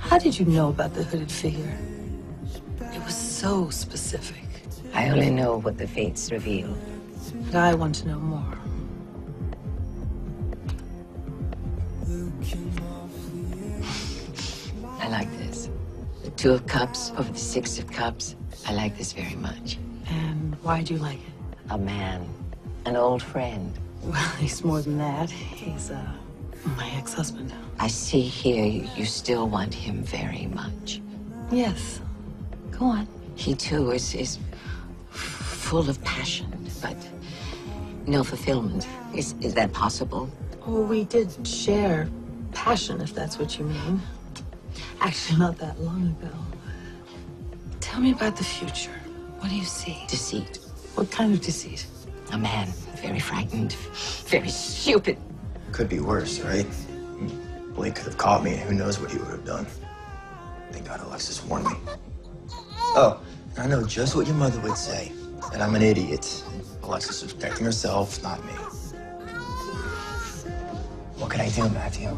How did you know about the hooded figure? It was so specific. I only know what the fates reveal. But I want to know more. I like this. The Two of Cups over the Six of Cups. I like this very much. And why do you like it? A man. An old friend. Well, he's more than that. He's, my ex-husband. I see here you still want him very much. Yes. Go on. He, too, is full of passion, but no fulfillment. Is that possible? Oh, we did share passion, if that's what you mean. Actually, not that long ago. Tell me about the future. What do you see? Deceit. What kind of deceit? A man, very frightened, very stupid. Could be worse, right? Blake could have caught me, and who knows what he would have done. Thank God Alexis warned me. Oh, I know just what your mother would say, that I'm an idiot. Alexis was protecting herself, not me. What can I do, Matthew?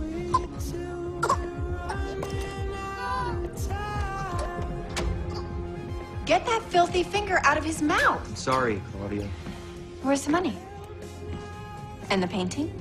Get that filthy finger out of his mouth. Sorry, Claudia. Where's the money? And the painting?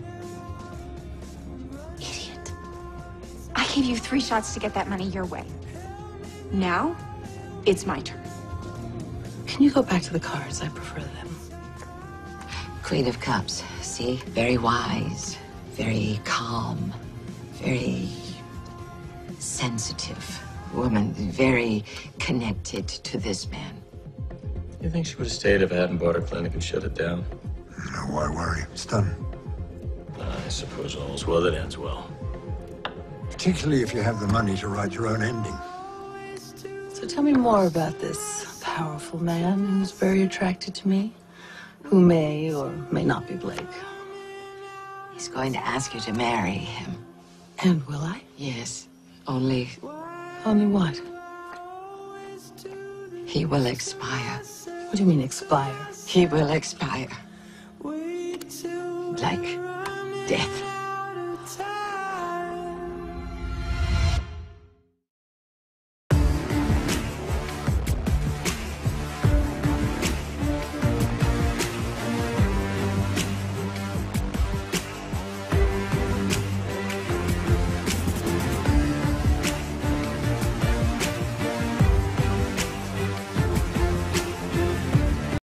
Idiot. I gave you 3 shots to get that money your way. Now, it's my turn. Can you go back to the cards? I prefer them. Queen of Cups. See? Very wise, very calm, very sensitive woman, very connected to this man. You think she would have stayed if I hadn't bought her clinic and shut it down? No, why worry? It's done. I suppose all's well that ends well. Particularly if you have the money to write your own ending. So tell me more about this powerful man who's very attracted to me, who may or may not be Blake. He's going to ask you to marry him. And will I? Yes, only Only what? he will expire. What do you mean, expire? He will expire. Like death.